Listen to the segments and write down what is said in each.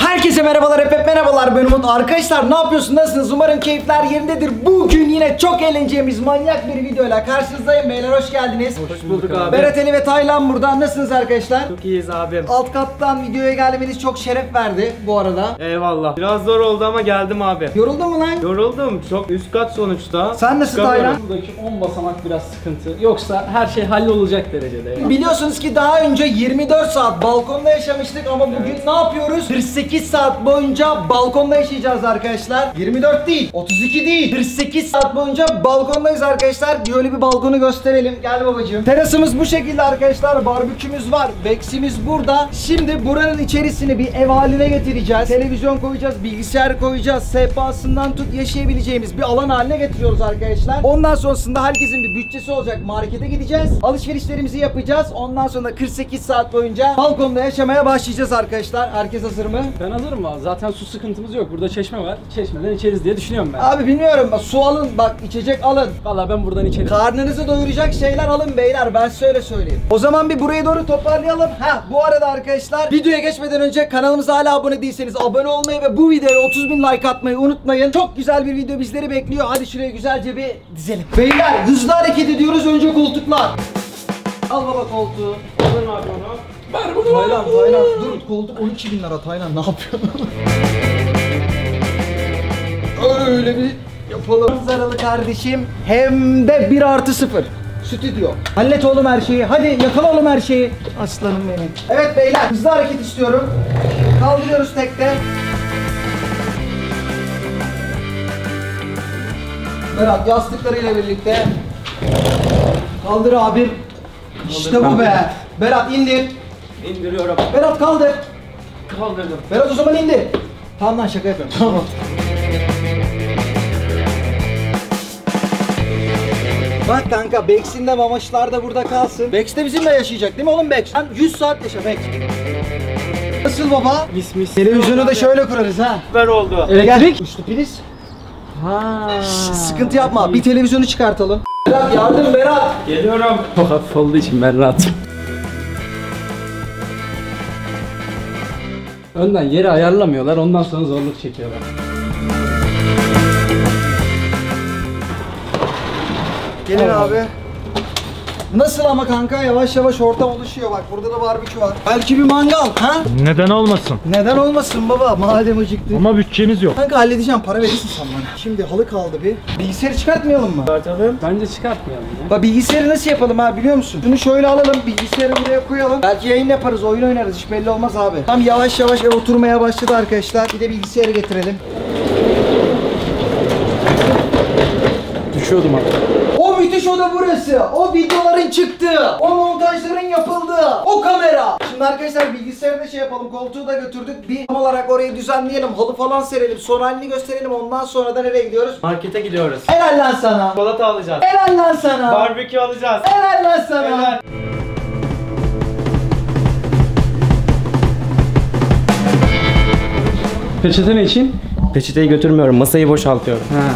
Herkese merhabalar, hep merhabalar, ben Umut. Arkadaşlar ne yapıyorsunuz, nasılsınız? Umarım keyifler yerindedir. Bugün yine çok eğleneceğimiz manyak bir videoyla karşınızdayım. Beyler hoş geldiniz. Hoş bulduk abi. Berat Ali ve Taylan burada. Nasılsınız arkadaşlar? Çok iyiyiz abim. Alt kattan videoya gelmeniz çok şeref verdi bu arada. Eyvallah. Biraz zor oldu ama geldim abi. Yoruldun mu lan? Yoruldum. Çok üst kat sonuçta. Sen nasıl Taylan? Buradaki 10 basamak biraz sıkıntı. Yoksa her şey hallolacak derecede yani. Biliyorsunuz ki daha önce 24 saat balkonda yaşamıştık ama bugün ne yapıyoruz? 48 saat boyunca balkonda yaşayacağız arkadaşlar. 24 değil, 32 değil, 48 saat boyunca balkondayız arkadaşlar. Böyle bir balkonu gösterelim. Gel babacığım. Terasımız bu şekilde arkadaşlar. Barbekümüz var. Beksimiz burada. Şimdi buranın içerisini bir ev haline getireceğiz. Televizyon koyacağız, bilgisayar koyacağız. Sehpasından tut yaşayabileceğimiz bir alan haline getiriyoruz arkadaşlar. Ondan sonrasında herkesin bir bütçesi olacak. Markete gideceğiz. Alışverişlerimizi yapacağız. Ondan sonra 48 saat boyunca balkonda yaşamaya başlayacağız arkadaşlar. Herkes hazır mı? Ben hazırım abi. Zaten su sıkıntımız yok. Burada çeşme var. Çeşmeden içeriz diye düşünüyorum ben. Abi bilmiyorum. Su alın. Bak içecek alın. Vallahi ben buradan içerim. Karnınızı doyuracak şeyler alın beyler. Ben şöyle söyleyeyim. O zaman bir buraya doğru toparlayalım. Bu arada arkadaşlar videoya geçmeden önce kanalımıza hala abone değilseniz abone olmayı ve bu videoya 30.000 like atmayı unutmayın. Çok güzel bir video bizleri bekliyor. Hadi şuraya güzelce bir dizelim. Beyler hızlı hareket ediyoruz. Önce koltuklar. Al baba koltuğu. Alırım abi onu. Ver bunu. Taylan dur, koltuk 12.000 lira. Taylan ne yapıyorsun? Öyle bir yapalım. Zaralı kardeşim. Hem de 1+0 stüdyo. Hallet oğlum her şeyi. Hadi yakala oğlum her şeyi. Aslanım benim. Evet beyler hızlı hareket istiyorum. Kaldırıyoruz tekte. Berat yastıklarıyla birlikte. Kaldır abi. İşte bu be. Berat indir. İndiriyorum. Berat kaldır. Kaldırdım. Berat o zaman indir. Tamam lan şaka yapıyorum. Tamam. Bak kanka Bex'in de Mamaşlar da burada kalsın. Bex de bizimle yaşayacak değil mi oğlum Bex? Sen 100 saat yaşa Bex. Nasıl baba? Mis. Televizyonu da şöyle kurarız ha. Süper oldu. Elektrik. Uçtu priz. Ha. Sıkıntı yapma. Bir televizyonu çıkartalım. Berat yardım Berat. Geliyorum. Çok hafif olduğu için ben rahatım. Önden yeri ayarlamıyorlar. Ondan sonra zorluk çekiyorlar. Gelin abi. Nasıl ama kanka yavaş yavaş ortam oluşuyor bak burada da barbekü var. Belki bir mangal ha? Neden olmasın? Neden olmasın baba madem acıktı. Ama bütçemiz yok. Kanka halledeceğim para verirsin sen bana. Şimdi halı kaldı bir. Bilgisayarı çıkartmayalım mı? Çıkartalım. Bence çıkartmayalım ya. Bak bilgisayarı nasıl yapalım ha biliyor musun? Şunu şöyle alalım bilgisayarı buraya koyalım. Belki yayın yaparız oyun oynarız hiç belli olmaz abi. Tam yavaş yavaş ev oturmaya başladı arkadaşlar. Bir de bilgisayarı getirelim. Düşüyordum abi. O müthiş oda burası. O videoların çıktığı, o montajların yapıldığı, o kamera. Şimdi arkadaşlar bilgisayarı da şey yapalım, koltuğu da götürdük. Bir tam olarak orayı düzenleyelim, halı falan serelim, son halini gösterelim. Ondan sonra da nereye gidiyoruz? Markete gidiyoruz. Helal lan sana. Çikolata alacağız. Helal lan sana. Barbekü alacağız. Helal lan sana. Helal. Peçete ne için? Peçeteyi götürmüyorum. Masayı boşaltıyorum. Ha.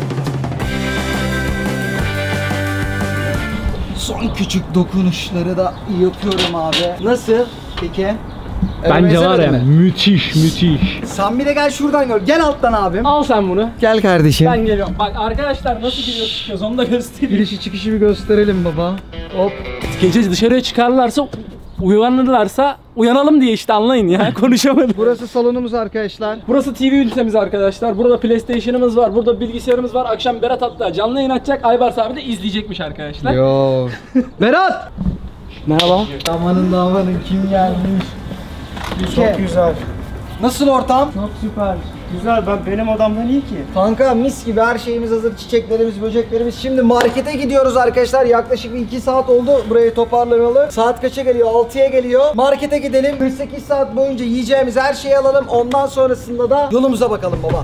Son küçük dokunuşları da yapıyorum abi. Nasıl? Peki. Bence var ya Benzemedi mi? müthiş. Sen bir de gel şuradan gör. Gel alttan abim. Al sen bunu. Gel kardeşim. Ben geliyorum. Bak arkadaşlar nasıl giriyoruz çıkıyoruz onu da göstereyim. Girişi çıkışı bir gösterelim baba. Hop. Gece dışarıya çıkarlarsa uyanırlarsa uyanalım diye işte anlayın ya konuşamadım. Burası salonumuz arkadaşlar. Burası TV ünitemiz arkadaşlar. Burada PlayStation'ımız var. Burada bilgisayarımız var. Akşam Berat hatta canlı yayın açacak. Aybars abi de izleyecekmiş arkadaşlar. Yo. Berat. Merhaba. Amanın da amanın kim gelmiş? Çok güzel. Nasıl ortam? Çok süper. Güzel. Benim odamdan iyi ki. Kanka mis gibi her şeyimiz hazır. Çiçeklerimiz, böceklerimiz. Şimdi markete gidiyoruz arkadaşlar. Yaklaşık bir 2 saat oldu burayı toparlamalı. Saat kaça geliyor? 6'ya geliyor. Markete gidelim. 48 saat boyunca yiyeceğimiz her şeyi alalım. Ondan sonrasında da yolumuza bakalım baba.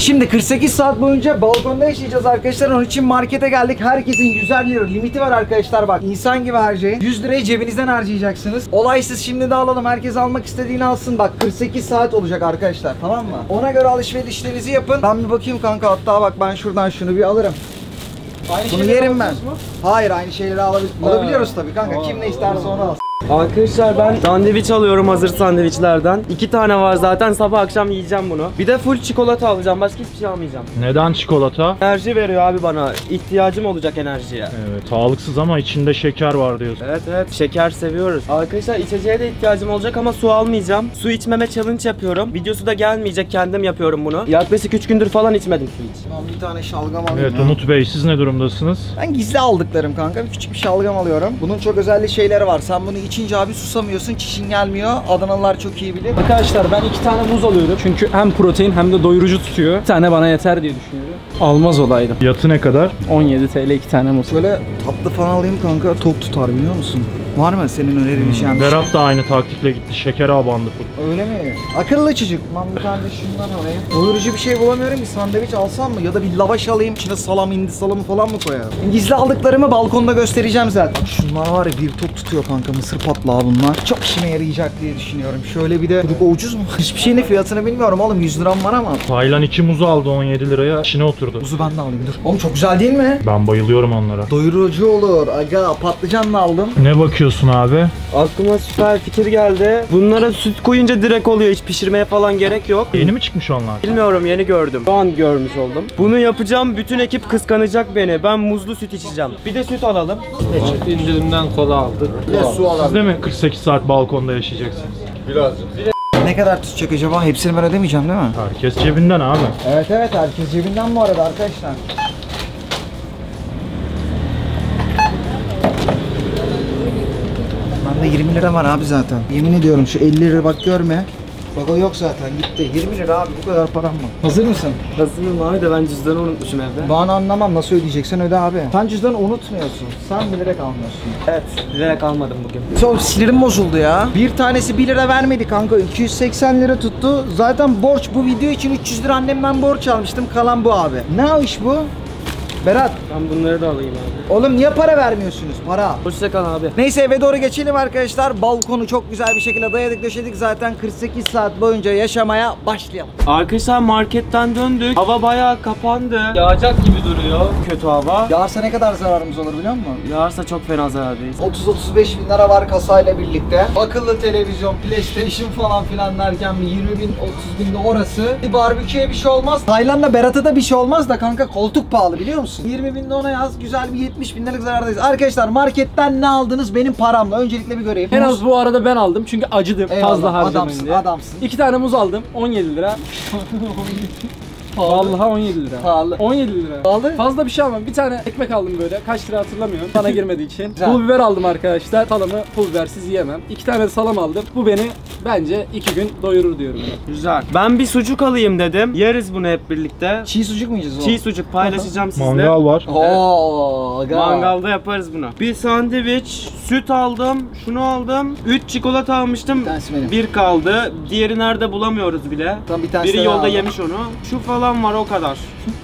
Şimdi 48 saat boyunca balkonda yaşayacağız arkadaşlar. Onun için markete geldik. Herkesin 100'er lira limiti var arkadaşlar bak. İnsan gibi harcayın. 100 lirayı cebinizden harcayacaksınız. Olaysız şimdi de alalım. Herkes almak istediğini alsın. Bak 48 saat olacak arkadaşlar. Tamam mı? Ona göre alışverişlerinizi yapın. Ben bir bakayım kanka. Hatta bak ben şuradan şunu bir alırım. Aynı Bunu yerim ben. Hayır aynı şeyleri alabiliyoruz tabii kanka. Kim ne isterse onu alsın. Arkadaşlar ben sandviç alıyorum hazır sandviçlerden. 2 tane var zaten, sabah akşam yiyeceğim bunu. Bir de full çikolata alacağım, başka hiçbir şey almayacağım. Neden çikolata? Enerji veriyor abi bana. İhtiyacım olacak enerjiye. Evet, sağlıksız ama içinde şeker var diyorsun. Evet şeker seviyoruz. Arkadaşlar içeceğe de ihtiyacım olacak ama su almayacağım. Su içmeme challenge yapıyorum. Videosu da gelmeyecek, kendim yapıyorum bunu. Yaklaşık 3 gündür falan içmedim su hiç. Ben bir tane şalgam alayım. Evet Umut Bey, siz ne durumdasınız? Ben gizli aldıklarım kanka. Küçük bir şalgam alıyorum. Bunun çok özelliği şeyleri var. Sen bunu içince abi susamıyorsun, çişin gelmiyor. Adanalılar çok iyi bilir. Arkadaşlar ben 2 tane muz alıyorum. Çünkü hem protein hem de doyurucu tutuyor. Bir tane bana yeter diye düşünüyorum. Almaz olaydım. Fiyatı ne kadar? 17 TL 2 tane muz. Böyle tatlı falan alayım kanka. Tok tutar biliyor musun? Var mı senin önerin bir şey? Berat da aynı taktikle gitti. Şeker abandı full. Öyle mi? Akıllı çocuk. Ben bir tane de şundan alayım. Doyurucu bir şey bulamıyorum. Bir sandviç alsam mı? Ya da bir lavaş alayım. İçine salam, hindi salamı falan mı koyarım? Gizli aldıklarımı balkonda göstereceğim zaten. Şunlar var ya, bir tok tutuyor kanka. Mısır patlağı bunlar. Çok işime yarayacak diye düşünüyorum. Şöyle bir de çocuk, o ucuz mu? Hiçbir şeyin fiyatını bilmiyorum oğlum. 100 liram var ama. Taylan 2 muzu aldı 17 liraya. İçine oturdu. Buzu ben de alayım dur. Oğlum çok güzel değil mi? Ben bayılıyorum onlara. Doyurucu olur. Aga patlıcanla aldım. Ne bakıyorsun abi? Aklıma süper fikir geldi. Bunlara süt koyunca direkt oluyor. Hiç pişirmeye falan gerek yok. Yeni mi çıkmış onlar? Bilmiyorum, yeni gördüm. Şu an görmüş oldum. Bunu yapacağım. Bütün ekip kıskanacak beni. Ben muzlu süt içeceğim. Bir de süt alalım. İndirimden kola aldık. Siz de mi 48 saat balkonda yaşayacaksınız? Ne kadar tutacak acaba? Hepsini ben ödemeyeceğim değil mi? Herkes cebinden abi. Evet herkes cebinden bu arada arkadaşlar. Bende 20 lira var abi zaten. Yemin ediyorum şu 50 lira bak görme. Bak o yok zaten gitti. 20 lira abi, bu kadar param var. Hazır mısın? Hazırım abi de ben cüzdanı unutmuşum evde. Ben anlamam, nasıl ödeyeceksen öde abi. Sen cüzdanı unutmuyorsun. Sen bilerek almıyorsun. Evet, bilerek almadım bugün. Çok sinirim bozuldu ya. Bir tanesi 1 lira vermedi kanka. 280 lira tuttu. Zaten borç, bu video için 300 lira annemden borç almıştım. Kalan bu abi. Ne iş bu? Berat. Ben bunları da alayım abi. Oğlum niye para vermiyorsunuz? Para. Hoşça kal abi. Neyse eve doğru geçelim arkadaşlar. Balkonu çok güzel bir şekilde dayadık döşedik. Zaten 48 saat boyunca yaşamaya başlayalım. Arkadaşlar marketten döndük. Hava bayağı kapandı. Yağacak gibi duruyor. Kötü hava. Yağarsa ne kadar zararımız olur biliyor musun? Yağarsa çok fena zarardayız. 30-35 bin lira var kasayla birlikte. Akıllı televizyon, PlayStation falan filan derken bir 20 bin, 30 bin de orası. Bir barbeküye bir şey olmaz. Tayland'da Berat'a da bir şey olmaz da kanka, koltuk pahalı biliyor musun? 20 bin de ona yaz, güzel bir 70 bin liralık zarardayız. Arkadaşlar marketten ne aldınız benim paramla? Öncelikle bir göreyim. En az bu arada ben aldım çünkü acıdım Eyvallah, fazla harcamayın diye. adamsın. 2 tane muz aldım 17 lira. Vallahi 17 lira. Pahalı. 17 lira. Pahalı. Fazla bir şey almam. Bir tane ekmek aldım böyle. Kaç lira hatırlamıyorum. Bana girmediği için. Güzel. Pul biber aldım arkadaşlar. Salamı pul bibersiz yiyemem. 2 tane de salam aldım. Bu beni bence 2 gün doyurur diyorum. Güzel. Ben bir sucuk alayım dedim. Yeriz bunu hep birlikte. Çiğ sucuk mu yiyeceğiz? Çiğ sucuk paylaşacağım sizle. Mangal var. Ooo. Mangalda yaparız bunu. Bir sandviç, süt aldım, şunu aldım. 3 çikolata almıştım. Bir tanesi benim. Bir kaldı. Diğeri nerede bulamıyoruz bile. Tam bir tanesi Biri de yolda aldım. yemiş onu. Şu falan var, o kadar.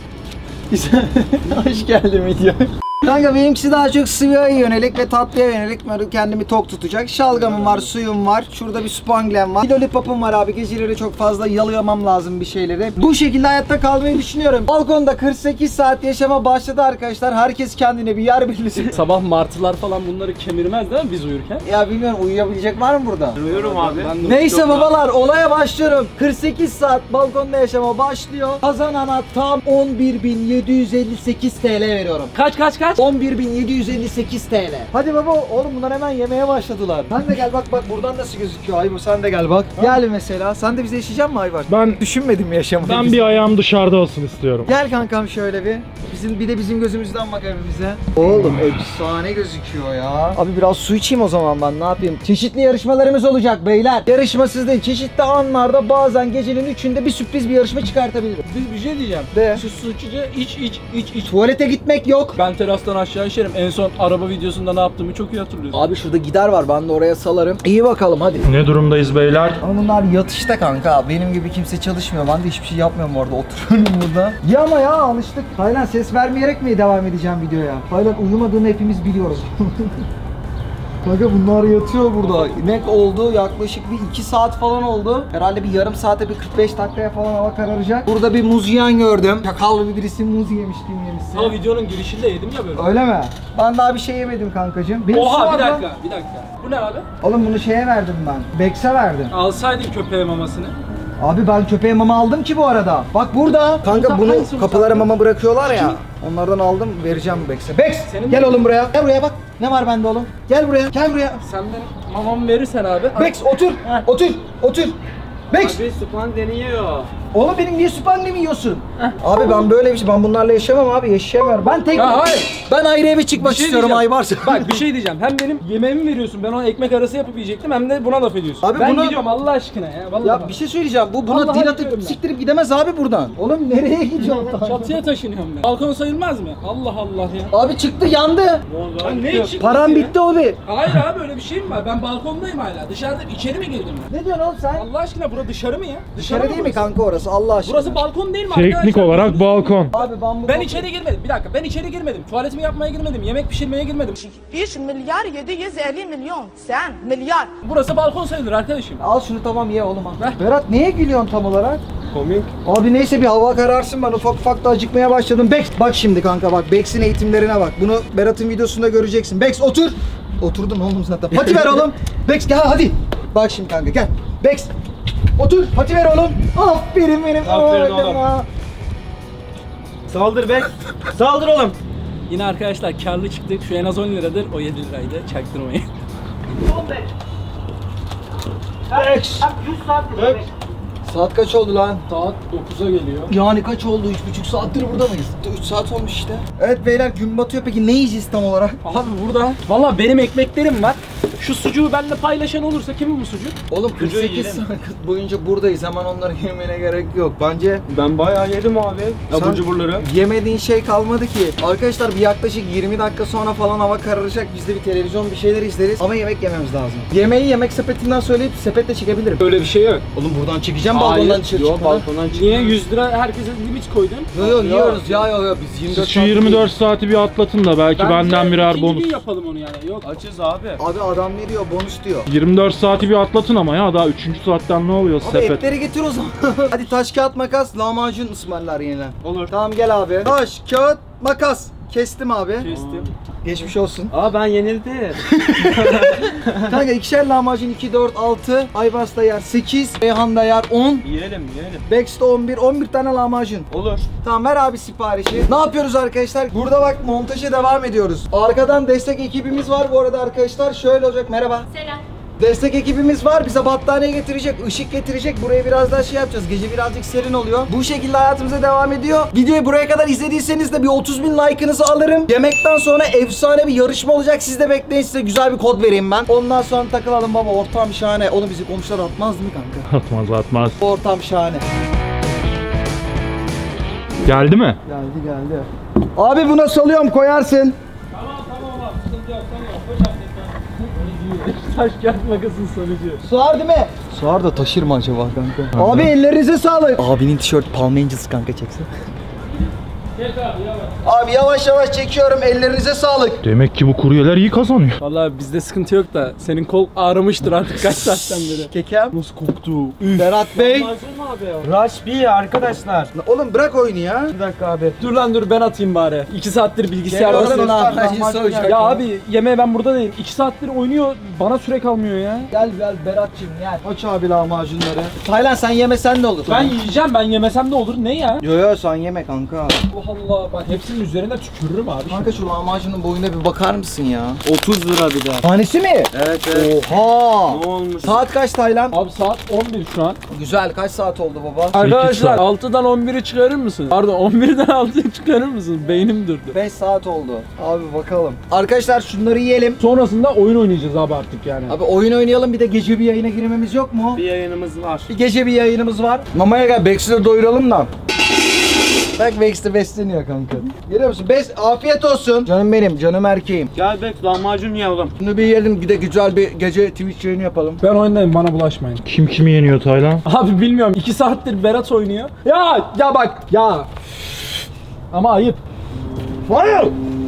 Hoş geldin video. Kanka benimkisi daha çok sıvıya yönelik ve tatlıya yönelik. Böyle kendimi tok tutacak. Şalgamım var, suyum var. Şurada bir spanglem var. Bir lollipopum var abi. Geceleri çok fazla yalayamam lazım bir şeyleri. Bu şekilde hayatta kalmayı düşünüyorum. Balkonda 48 saat yaşama başladı arkadaşlar. Herkes kendine bir yer belirlesin. Sabah martılar falan bunları kemirmez değil mi biz uyurken? Ya bilmiyorum, uyuyabilecek var mı burada? Duyuyorum abi. Ben de Neyse çok babalar, olaya başlıyorum. 48 saat balkonda yaşama başlıyor. Kazanana tam 11.758 TL veriyorum. Kaç? 11.758 TL. Hadi baba oğlum, bunlar hemen yemeye başladılar. Sen de gel bak buradan nasıl gözüküyor Aybo, sen de gel bak. Gel mesela, sen de bize yaşayacak mısın Aybar? Ben Düşünmedim yaşamayı. ben bir ayağım dışarıda olsun istiyorum. Gel kankam şöyle bir. Bizim gözümüzden bak evimize. Oğlum efsane gözüküyor ya. Abi biraz su içeyim o zaman, ben ne yapayım? Çeşitli yarışmalarımız olacak beyler. Yarışmasız değil, çeşitli anlarda bazen gecenin 3'ünde bir sürpriz bir yarışma çıkartabilirim. Bir şey diyeceğim. De. Şu su içince iç. Tuvalete gitmek yok. Ben terasta terastan aşağı işerim. En son araba videosunda ne yaptığımı çok iyi hatırlıyorsun. Abi şurada gider var, ben de oraya salarım. İyi bakalım hadi. Ne durumdayız beyler? Ama bunlar yatışta kanka. Benim gibi kimse çalışmıyor. Ben de hiçbir şey yapmıyorum orada. Oturuyorum burada. Ya ama ya alıştık. Taylan ses vermeyerek mi devam edeceğim videoya? Taylan uyumadığını hepimiz biliyoruz. Kanka bunlar yatıyor burada. Ne oldu? Yaklaşık bir 2 saat falan oldu. Herhalde bir yarım saate bir 45 dakikaya falan hava kararacak. Burada bir muz yiyen gördüm. Çakallı birisi muz yemiş, kim yemişse. Ama videonun girişinde yedim ya böyle. Öyle mi? Ben daha bir şey yemedim kankacığım. Benim su Oha var bir lan. dakika, bir dakika. Bu ne abi? Oğlum bunu şeye verdim ben. Bex'e verdim. Alsaydın köpeğe mamasını. Abi ben köpeğe mama aldım ki bu arada. Bak burada. Kanka bunu hangisi bu kapılara sende? mama bırakıyorlar ya. Onlardan aldım, vereceğim Bex'e. Bex! Senin Gel mi? oğlum buraya. Gel buraya bak. Ne var bende oğlum? Gel buraya. Gel buraya. Sen benim mamamı verirsen abi. Bex otur. Otur. Otur. Bex! Abi Supan deniyor. Oğlum benim niye süt annemi yiyorsun? Abi ben böyle bir şey, ben bunlarla yaşamam abi, yaşayamıyorum. Ben tek, Ya hayır. ben ayrı eve çıkmak Bir şey istiyorum diyeceğim. Aybars. Bak bir şey diyeceğim. Hem benim yemeğimi veriyorsun. Ben ona ekmek arası yapıp yiyecektim. Hem de buna laf ediyorsun. Abi ben bunu- gidiyorum Allah aşkına ya. Vallahi Ya bak. bir şey söyleyeceğim. Bu buna Vallahi dil gidiyorum atıp ben. siktirip gidemez abi buradan. Oğlum nereye gidiyorsun? Çatıya taşınıyorum ben. Balkon sayılmaz mı? Allah Allah ya. Abi çıktı, yandı. Lan ne çıktı Param ya? bitti abi. Hayır abi öyle bir şey mi var? Ben balkondayım hala. Dışarıda içeri mi girdim ben? Ne diyorsun oğlum sen? Allah aşkına bura dışarı mı ya? Dışarı değil mi burası? kanka orası, Allah aşkına? Burası balkon değil mi Teknik arkadaşlar? olarak balkon. Abi ben bu Ben içeri girmedim. Bir dakika ben içeri girmedim. Tuvaletimi yapmaya girmedim. Yemek pişirmeye girmedim. 5 milyar 750 milyon sen milyar. Burası balkon sayılır arkadaşım. Al şunu, tamam ye oğlum al. Ver. Berat neye gülüyorsun tam olarak? Komik. Abi neyse bir hava kararsın, ben ufak ufak da acıkmaya başladım. Bex bak şimdi kanka, bak Bex'in eğitimlerine bak. Bunu Berat'ın videosunda göreceksin. Bex otur. Oturdun oğlum zaten. Pati ver oğlum. Bex gel hadi. Bak şimdi kanka gel. Bex otur. Pati ver oğlum. Aferin benim. Aferin oğlum. oğlum. Saldır be. Saldır oğlum. Yine arkadaşlar karlı çıktık. Şu en az 10 liradır. O 7 liraydı. Çaktırmayın. Bex. Saat kaç oldu lan? Saat 9'a geliyor. Yani kaç oldu? 3,5 saattir burada mıyız? 3 saat olmuş işte. Evet beyler, gün batıyor, peki ne yiyeceğiz tam olarak? Abi burada valla benim ekmeklerim var. Şu sucuğu benimle paylaşan olursa kimin bu sucuk? Oğlum 48 saat boyunca buradayız, hemen onları yemene gerek yok. Bence Ben bayağı yedim abi. Abur cuburları. yemediğin şey kalmadı ki. Arkadaşlar bir yaklaşık 20 dakika sonra falan hava kararacak. Biz de bir televizyon bir şeyler izleriz ama yemek yememiz lazım. Yemeği yemek sepetinden söyleyip sepetle çekebilirim. Öyle bir şey yok. Oğlum buradan çekeceğim, balkondan dışarı Yok çıkmadan. balkondan çık. Niye 100 lira herkese limit koydun? Yok yiyoruz ya, yok biz 24 Siz şu 24 saati bir atlatın da belki benden birer ikinci bonus. gün yapalım onu yani. Yok. Açız abi. Abi adam ne diyor? Bonus diyor. 24 saati bir atlatın ama ya daha 3. saatten ne oluyor Abi sepet? etleri getir o zaman. Hadi taş kağıt makas, lahmacun ısmarlar yenilen. Olur. Tamam gel abi. Taş kağıt makas. Kestim abi. Kestim. Geçmiş olsun. Aa ben yenildim. Kanka ikişer lahmacun 2, 4, 6. Aybars da yer 8. Reyhan da yer 10. Yiyelim yiyelim. Bex de 11. 11 tane lahmacun. Olur. Tamam ver abi siparişi. Ne yapıyoruz arkadaşlar? Burada bak montaja devam ediyoruz. Arkadan destek ekibimiz var bu arada arkadaşlar. Şöyle olacak, merhaba. Selam. Destek ekibimiz var. Bize battaniye getirecek, ışık getirecek. Buraya biraz daha şey yapacağız. Gece birazcık serin oluyor. Bu şekilde hayatımıza devam ediyor. Videoyu buraya kadar izlediyseniz de bir 30.000 like'ınızı alırım. Yemekten sonra efsane bir yarışma olacak. Siz de bekleyin, size güzel bir kod vereyim ben. Ondan sonra takılalım baba. Ortam şahane. Onu bizi komşular atmaz değil mi kanka? Atmaz. Ortam şahane. Geldi mi? Geldi. Abi buna salıyorum, koyarsın. Tamam abi. Sıkıntı yok. Hocam taş kağıt makasın sonucu. Sığar değil mi? Sığar da taşır mı acaba kanka? Abi ellerinize sağlık. Abinin tişört Palm Angels kanka, çeksin. Çek abi yavaş. Abi yavaş yavaş çekiyorum, ellerinize sağlık. Demek ki bu kuryeler iyi kazanıyor. Valla bizde sıkıntı yok da senin kol ağrımıştır artık kaç saatten beri. Kekem. Nasıl koktu? Berat Bey. Rush 1 arkadaşlar. Oğlum bırak oyunu ya. Bir dakika abi. Dur lan dur ben atayım bari. 2 saattir bilgisayarda. Gel oğlum, ses- lahmacun soğuyacak. Ya abi yemeğe ben burada değilim. 2 saattir oynuyor. Bana süre kalmıyor ya. Gel Berat'cığım gel. Aç abi lahmacunları. Taylan sen yemesen de olur. Ben yiyeceğim. Ben yemesem de olur. Ne ya? Yo sen yeme kanka. Allah Allah. Bak hepsinin üzerine tükürürüm abi. Kanka şu lahmacunun boyuna bir bakar mısın ya? 30 lira bir daha. Tanesi mi? Evet evet. Oha. Ne olmuş? Saat kaç Taylan? Abi saat 11 şu an. Güzel, kaç saat oldu baba? Arkadaşlar saat. 6'dan 11'i çıkarır mısın? Pardon 11'den 6'yı çıkarır mısın? Beynim durdu. 5 saat oldu. Abi bakalım. Arkadaşlar şunları yiyelim. Sonrasında oyun oynayacağız abi artık yani. Abi oyun oynayalım, bir de gece bir yayına girmemiz yok mu? Bir yayınımız var. Bir gece bir yayınımız var. Mamaya gel, Bex'i de doyuralım da. Bak Bex de besleniyor kanka. Görüyor musun? Afiyet olsun. Canım benim, canım erkeğim. Gel Bex lahmacun yiyelim. Şunu bir yiyelim, bir de güzel bir gece Twitch yayını yapalım. Ben oyundayım, bana bulaşmayın. Kim kimi yeniyor Taylan? Abi bilmiyorum, 2 saattir Berat oynuyor. Ya bak ya. Ama ayıp. Hayır!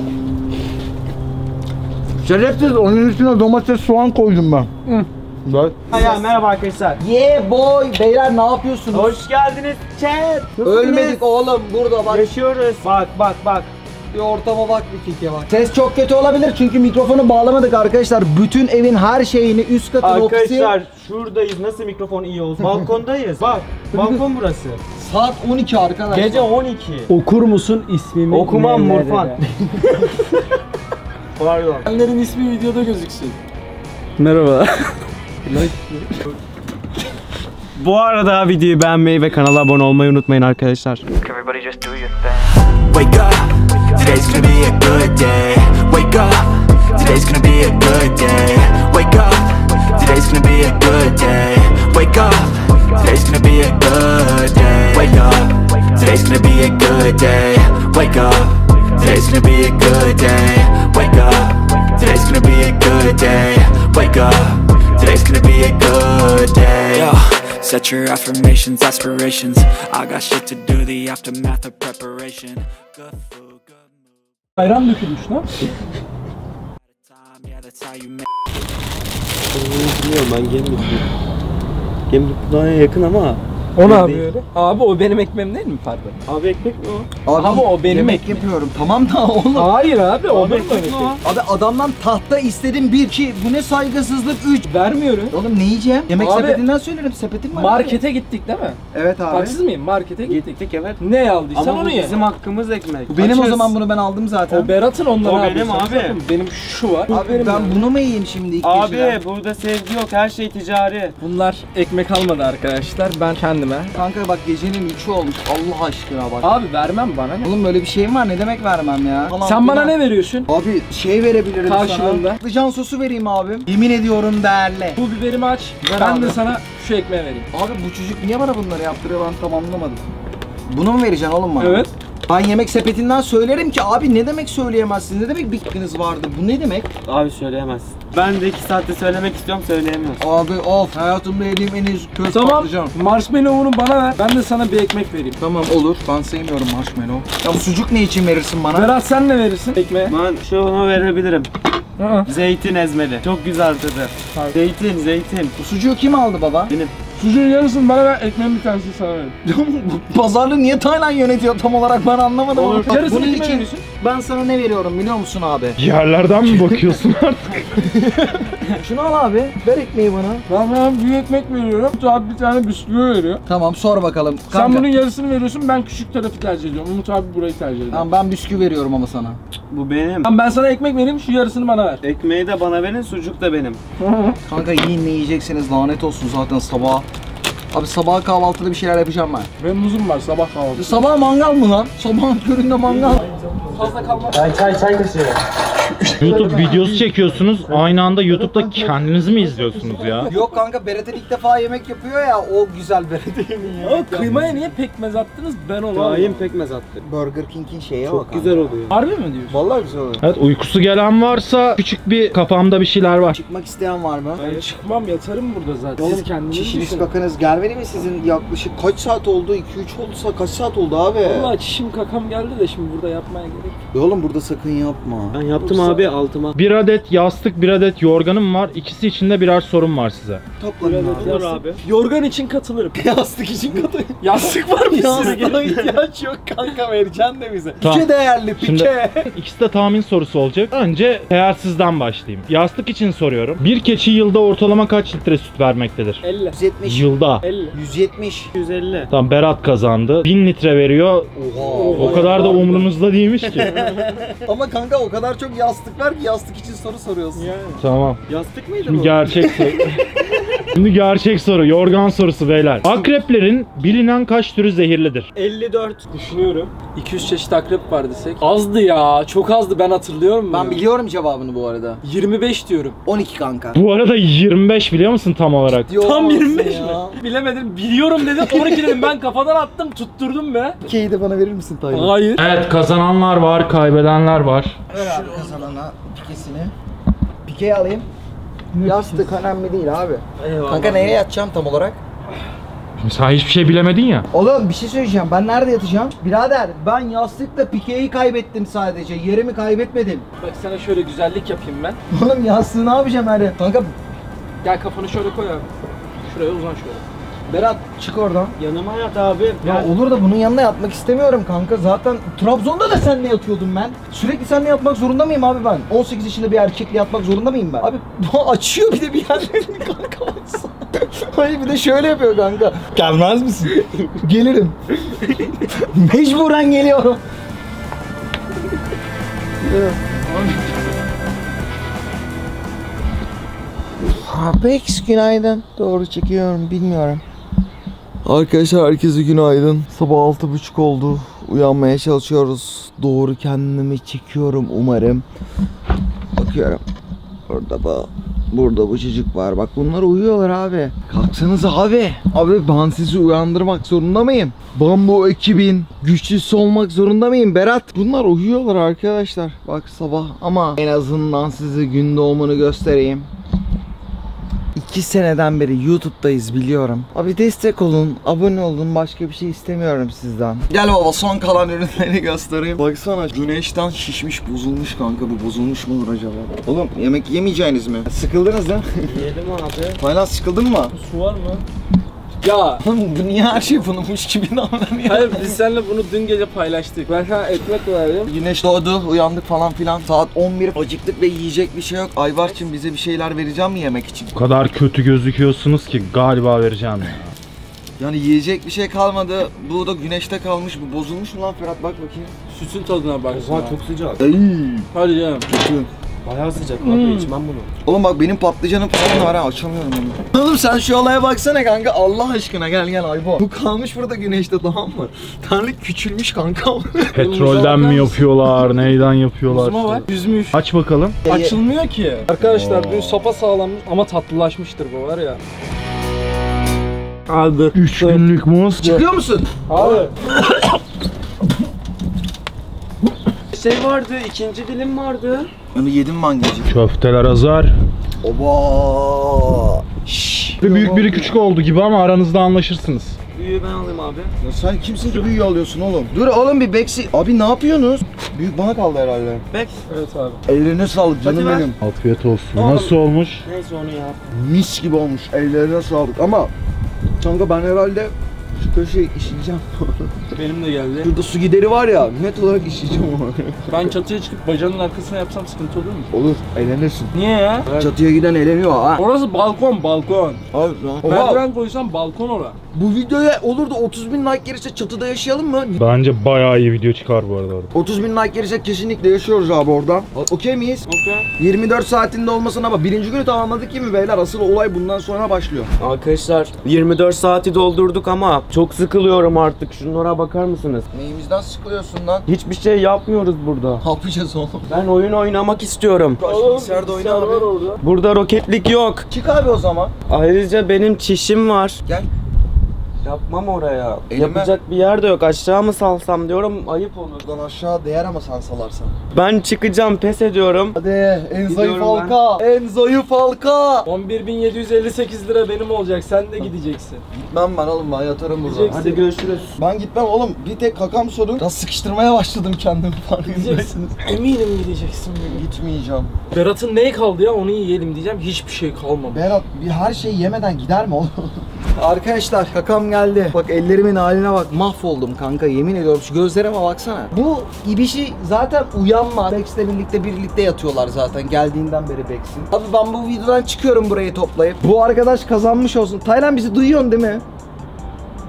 Şerefsiz, onun üstüne domates, soğan koydum ben. Bak. Ya merhaba arkadaşlar. Yeah boy! Beyler ne yapıyorsunuz? Hoş geldiniz chat. Ölmedik oğlum, burada bak. Yaşıyoruz. Bak. Bir ortama bak, bir kike bak. Ses çok kötü olabilir çünkü mikrofonu bağlamadık arkadaşlar. Bütün evin her şeyini, üst katın, ofisi. Arkadaşlar şuradayız. Nasıl mikrofon iyi olsun? Balkondayız. Bak. Balkon burası. Saat 12 arkadaşlar. Gece 12. Okur musun ismimi? Okumam NL'de? Murfan. Pardon. Benlerin ismi videoda gözüksün. Merhaba. Bu arada videoyu beğenmeyi ve kanala abone olmayı unutmayın arkadaşlar. Everybody just do your thing. Wake up, today's gonna be a good day. Wake up, today's gonna be a good day. Wake up, today's gonna be a good day. Wake up, today's gonna be a good day. Wake up, today's gonna be a good day. Wake up, today's gonna be a good day. Wake up, today's gonna be a good day. Wake up, today's gonna be a good day. Yo. Set your affirmations, aspirations. I got shit to do, the aftermath of preparation. Good food, good mood. Ayran dökülmüş lan. Time, yeah, that's how you make. Bilmiyorum ben Gemlik. Gemlik Pınar'a yakın ama. O ne yapıyor öyle? Abi o benim ekmeğim değil mi pardon? Abi ekmek mi o? Abi, Ama o benim yemek ekmeğim. yapıyorum. Tamam da oğlum. Hayır abi o benim ekmek mi ekmeğim. o? Abi adamdan tahta istedim 1 2. Bu ne saygısızlık 3. Vermiyorum. Oğlum ne yiyeceğim? Yemek Abi, sepetinden söylerim. Sepetim var. Markete gittik değil mi? Evet abi. Haksız mıyım? Markete gittik. Gittik evet. Ne aldıysan Ama onu bu ye. bizim hakkımız ekmek. Bu benim o Açız. zaman, bunu ben aldım zaten. O Berat'ın onları O abi. benim Sen abi. zaten benim şu var. Abi benim ben yani. bunu mu yiyeyim şimdi ilk Abi geceden? burada sevgi yok, her şey ticari. Bunlar ekmek almadı arkadaşlar. Ben kendime. Kanka bak gecenin 3'ü olmuş. Allah aşkına bak. Abi vermem bana ne? Oğlum böyle bir şeyim var, ne demek vermem ya? Sen bana ne veriyorsun? Abi şey verebilirim Karşılığında. sana. Patlıcan sosu vereyim abim. Yemin ediyorum değerli. Bu biberimi aç. Ver Ben abi. de sana şu ekmeği vereyim. Abi bu çocuk niye bana bunları yaptırıyor, ben tam anlamadım. Bunu mu vereceksin oğlum bana? Evet. Ben yemek sepetinden söylerim ki abi ne demek söyleyemezsin, ne demek bitkiniz vardı, bu ne demek? Abi söyleyemezsin. Ben de 2 saatte söylemek istiyorum, söyleyemiyorum. Abi of, hayatımda yediğim en iyi köz Tamam. patlıcan. Marshmallow'unu bana ver. Ben de sana bir ekmek vereyim. Tamam olur, ben sevmiyorum marshmallow. Ya sucuk ne için verirsin bana? Berat sen ne verirsin ekmeğe? Ben şunu verebilirim. Hı. Zeytin ezmeli. Çok güzel tadı. Abi. Zeytin. Bu sucuğu kim aldı baba? Benim. Sucuğun yarısını bana ver, ekmeğin bir tanesini sana ver. Pazarlığı niye Taylan yönetiyor tam olarak, ben anlamadım. Olur. Bak, Yarısını bunun kime için veriyorsun? ben sana ne veriyorum biliyor musun abi? Yerlerden mi bakıyorsun artık? Şunu al abi, ver ekmeği bana. Ben sana büyük ekmek veriyorum. Umut abi bir tane bisküvi veriyor. Tamam sor bakalım. Sen Kanka. bunun yarısını veriyorsun, ben küçük tarafı tercih ediyorum. Umut abi burayı tercih ediyor. Tamam ben bisküvi veriyorum ama sana. Bu benim. Tamam ben sana ekmek vereyim, şu yarısını bana ver. Ekmeği de bana verin, sucuk da benim. Kanka yiyin ne yiyeceksiniz, lanet olsun zaten sabah. Abi sabah kahvaltıda bir şeyler yapacağım ben. Benim muzum var sabah kahvaltı. Sabah mangal mı lan? Sabahın köründe mangal. Fazla kalma. YouTube videosu çekiyorsunuz. Aynı anda YouTube'da kendinizi mi izliyorsunuz ya? Yok kanka, Berat'ın ilk defa yemek yapıyor ya, o güzel Berat'ın ya. O kıymaya niye pekmez attınız? Ben onu Daim pekmez attı. Burger King'in şeyi o Çok kanka. güzel oluyor. Harbi mi diyorsun? Vallahi güzel oluyor. Evet, uykusu gelen varsa küçük bir kafamda bir şeyler var. Çıkmak isteyen var mı? Ben çıkmam, yatarım burada zaten. Oğlum Siz kendiniz çişiniz düşünün. kakanız gelmedi mi sizin, yaklaşık kaç saat oldu? 2-3 oldu, kaç saat oldu abi? Vallahi çişim kakam geldi de şimdi burada yapmaya gerek yok. Oğlum burada sakın yapma. Ben yaptım abi altıma. Bir adet yastık, bir adet yorganım var. İkisi için de birer sorum var size. Toplanın abi. Olur abi. Yorgan için katılırım. Yastık için katıl. Yastık var mı Yastığa ihtiyaç yok kanka, vereceksin de bize. Tamam. Pike değerli, pike. Şimdi ikisi de tahmin sorusu olacak. Önce değersizden başlayayım. Yastık için soruyorum. Bir keçi yılda ortalama kaç litre süt vermektedir? 50. 170. Yılda. 50. 170. 250. Tamam, Berat kazandı. 1000 litre veriyor. Oha. O kadar da umrunuzda değilmiş ki. Ama kanka o kadar çok yastık var ki yastık için soru soruyorsun. Yani. Tamam. Yastık mıydı Şimdi bu? gerçek soru. Şimdi gerçek soru, yorgan sorusu beyler. Akreplerin bilinen kaç türü zehirlidir? 54. Düşünüyorum. 200 çeşit akrep var desek. Azdı ya. Çok azdı, ben hatırlıyorum. Ben bunu. biliyorum cevabını bu arada. 25 diyorum. 12 kanka. Bu arada 25 biliyor musun tam olarak? Tam 25 mi? ya. Bilemedim. Biliyorum dedim. 12 dedim. Ben kafadan attım. Tutturdum be. Pikeyi de bana verir misin Taylan? Hayır. Evet, kazananlar var, kaybedenler var. Ver abi kazanana pikesini. Pikeyi alayım. Yastık önemli değil abi. Eyvallah. Kanka nereye yatacağım tam olarak? Şimdi sen hiçbir şey bilemedin ya. Oğlum bir şey söyleyeceğim. Ben nerede yatacağım? Birader ben yastıkla pikeyi kaybettim sadece. Yerimi kaybetmedim. Bak sana şöyle güzellik yapayım ben. Oğlum yastığı ne yapacağım her yer? Kanka Gel kafanı şöyle koy abi. Şuraya uzan şöyle. Berat çık oradan. Yanıma yat abi. Ya olur da bunun yanına yatmak istemiyorum kanka. Zaten Trabzon'da da seninle yatıyordum ben. Sürekli seninle yatmak zorunda mıyım abi ben? 18 yaşında bir erkekle yatmak zorunda mıyım ben? Abi bu açıyor bir de bir yerlerini kanka baksana. Hayır bir de şöyle yapıyor kanka. Gelmez misin? Gelirim. Mecburen geliyorum. Apex günaydın. Doğru çekiyorum bilmiyorum. Arkadaşlar herkese günaydın. Sabah 6:30 oldu. Uyanmaya çalışıyoruz. Doğru kendimi çekiyorum umarım. Bakıyorum. Burada bu çocuk var. Bak bunlar uyuyorlar abi. Kalksanız abi. Abi ben sizi uyandırmak zorunda mıyım? Ben bu ekibin güçlüsü olmak zorunda mıyım Berat? Bunlar uyuyorlar arkadaşlar. Bak sabah ama en azından size gün doğumunu göstereyim. 2 seneden beri YouTube'dayız biliyorum. Abi destek olun, abone olun, başka bir şey istemiyorum sizden. Gel baba son kalan ürünleri göstereyim. Baksana güneşten şişmiş, bozulmuş kanka. Bu bozulmuş mudur acaba? Oğlum yemek yemeyeceğiniz mi? Sıkıldınız değil mi? Yedim abi. Taylan sıkıldın mı? Su var mı? Ya. Oğlum bu niye her şey bununmuş gibi davranıyor? Hayır biz seninle bunu dün gece paylaştık. Ben sana ekmek verdim. Güneş doğdu, uyandık falan filan. Saat 11, acıktık ve yiyecek bir şey yok. Aybarç'ım bize bir şeyler vereceğim mi yemek için? O kadar kötü gözüküyorsunuz ki galiba vereceğim ya. Yani yiyecek bir şey kalmadı. Bu da güneşte kalmış. Bu bozulmuş mu lan Ferhat? Bak bakayım. Sütün tadına bak. Oha çok sıcak. Ay. Hadi canım. Bayağı sıcak abi, içmem bunu. Oğlum bak benim patlıcanım falan da var ha, açamıyorum onu. Oğlum sen şu olaya baksana kanka, Allah aşkına gel Aybo. Bu kalmış burada güneşte, tamam mı? Tanrı küçülmüş kanka. Petrolden mi yapıyorlar, neyden yapıyorlar? Buzuma bak. Yüzmüş. Aç bakalım. Açılmıyor ki. Arkadaşlar dün sopa sağlammış ama tatlılaşmıştır bu var ya. Abi. 3 günlük muz. Çıkıyor musun? Abi. Şey vardı, ikinci dilim vardı. Onu yedim ben gece. Köfteler azar. Oba. Şşş. Büyük biri küçük oldu gibi ama aranızda anlaşırsınız. Büyüğü ben alayım abi. Ya sen kimsin ki büyüğü alıyorsun oğlum? Dur oğlum bir beksi. Abi ne yapıyorsunuz? Büyük bana kaldı herhalde. Bek. Evet abi. Ellerine sağlık canım Hadi ver. benim. Afiyet olsun. Oğlum. Nasıl olmuş? Neyse onu yap. Mis gibi olmuş. Ellerine sağlık ama kanka ben herhalde şu köşeyi işeyeceğim. Benim de geldi. Şurada su gideri var ya, net olarak işeyeceğim onu. Ben çatıya çıkıp bacağının arkasına yapsam sıkıntı olur mu? Olur, eğlenirsin. Niye ya? Çatıya giden eğleniyor ha. Orası balkon. Abi lan. Merdiven koysan balkon ora. Bu videoya olur da 30.000 like gelirse çatıda yaşayalım mı? Bence bayağı iyi video çıkar bu arada orada. 30.000 like gelirse kesinlikle yaşıyoruz abi orada. Okey miyiz? Okey. 24 saatinde olmasına ama birinci günü tamamladık değil mi beyler? Asıl olay bundan sonra başlıyor. Arkadaşlar 24 saati doldurduk ama çok sıkılıyorum artık. Şunlara bakar mısınız? Neyimizden sıkılıyorsun lan? Hiçbir şey yapmıyoruz burada. Ne yapacağız oğlum? Ben oyun oynamak istiyorum. Bilgisayarda oyna abi. var orada. Burada roketlik yok. Çık abi o zaman. Ayrıca benim çişim var. Gel. Yapmam oraya. Elime- Yapacak bir yer de yok. Aşağı mı salsam diyorum, ayıp olur. Buradan aşağı değer ama sen salarsan. Ben çıkacağım, pes ediyorum. Hadi en zayıf Gidiyorum halka. En zayıf halka. 11.758 lira benim olacak. Sen de gideceksin. Gitmem ben oğlum, ben yatarım burada. Gideceksin. Hadi görüşürüz. Ben gitmem oğlum. Bir tek kakam sorun. Biraz sıkıştırmaya başladım kendimi, farkındaysanız. Eminim gideceksin. Gitmeyeceğim. Berat'ın neyi kaldı ya, onu yiyelim diyeceğim. Hiçbir şey kalmamış. Berat bir her şeyi yemeden gider mi oğlum? Arkadaşlar kakam geldi. Bak ellerimin haline bak. Mahvoldum kanka, yemin ediyorum. Şu gözlerime baksana. Bu ibişi zaten uyanmaz. Bex'le birlikte yatıyorlar zaten. Geldiğinden beri Bex'in. Abi ben bu videodan çıkıyorum burayı toplayıp. Bu arkadaş kazanmış olsun. Taylan bizi duyuyorsun değil mi?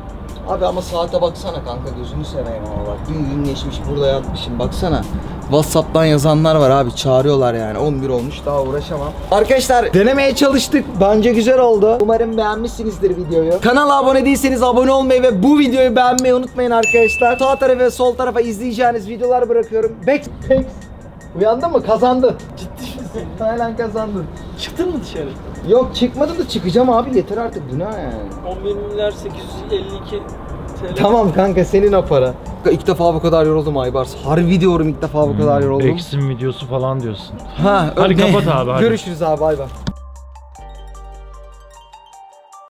Abi ama saate baksana kanka, gözünü seveyim ama bak. Gün geçmiş burada yatmışım baksana. WhatsApp'tan yazanlar var abi, çağırıyorlar yani. 11 olmuş, daha uğraşamam. Arkadaşlar denemeye çalıştık. Bence güzel oldu. Umarım beğenmişsinizdir videoyu. Kanala abone değilseniz abone olmayı ve bu videoyu beğenmeyi unutmayın arkadaşlar. Sağ tarafa ve sol tarafa izleyeceğiniz videolar bırakıyorum. Bex. Uyandın mı? Kazandın. Ciddi misin? Aynen kazandın. Çıktın mı dışarı? Yok çıkmadım da çıkacağım abi, yeter artık, günah yani. 11.852 TL. Tamam kanka, senin o para. İlk defa bu kadar yoruldum Aybars. Harbi diyorum, ilk defa bu kadar yoruldum. Eksim videosu falan diyorsun. Ha, Hadi öyle. kapat abi, hadi. Görüşürüz abi, bay bay.